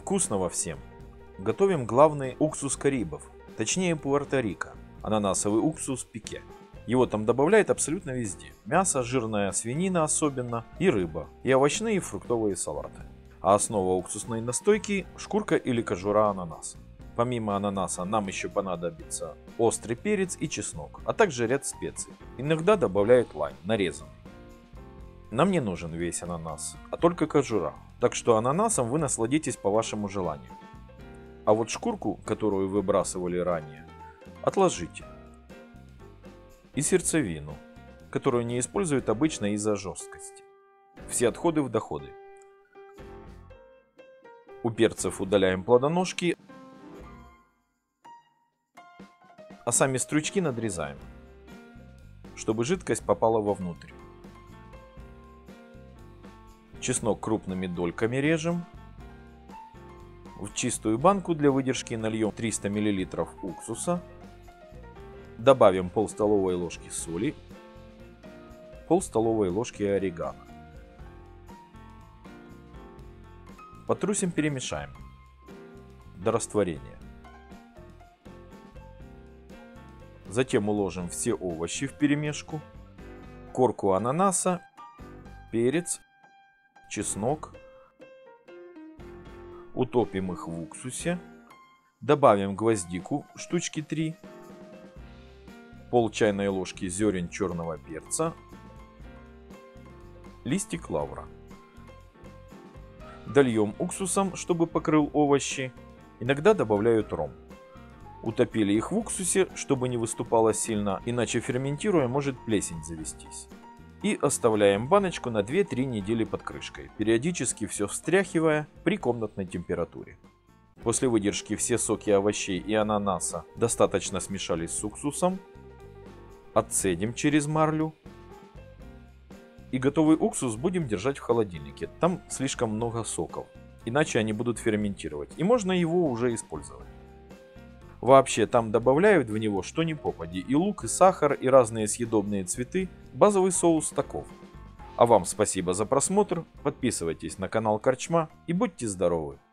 Вкусного всем! Готовим главный уксус карибов, точнее Пуэрто-Рико, ананасовый уксус пике. Его там добавляют абсолютно везде. Мясо, жирная свинина особенно, и рыба, и овощные и фруктовые салаты. А основа уксусной настойки – шкурка или кожура ананаса. Помимо ананаса нам еще понадобится острый перец и чеснок, а также ряд специй. Иногда добавляют лайм, нарезанный. Нам не нужен весь ананас, а только кожура, так что ананасом вы насладитесь по вашему желанию. А вот шкурку, которую выбрасывали ранее, отложите. И сердцевину, которую не используют обычно из-за жесткости. Все отходы в доходы. У перцев удаляем плодоножки, а сами стручки надрезаем, чтобы жидкость попала вовнутрь. Чеснок крупными дольками режем. В чистую банку для выдержки нальем 300 мл уксуса. Добавим пол столовой ложки соли, пол столовой ложки орегано. Потрусим, перемешаем до растворения. Затем уложим все овощи вперемешку, корку ананаса, перец, чеснок. Утопим их в уксусе. Добавим гвоздику штучки 3. Пол чайной ложки зерен черного перца. Листик лавра. Дольем уксусом, чтобы покрыл овощи. Иногда добавляют ром. Утопили их в уксусе, чтобы не выступало сильно, иначе ферментируя может плесень завестись. И оставляем баночку на 2-3 недели под крышкой, периодически все встряхивая при комнатной температуре. После выдержки все соки овощей и ананаса достаточно смешались с уксусом. Отцедим через марлю. И готовый уксус будем держать в холодильнике. Там слишком много соков, иначе они будут ферментировать. И можно его уже использовать. Вообще там добавляют в него что ни попади. И лук, и сахар, и разные съедобные цветы. Базовый соус таков. А вам спасибо за просмотр. Подписывайтесь на канал Корчма и будьте здоровы!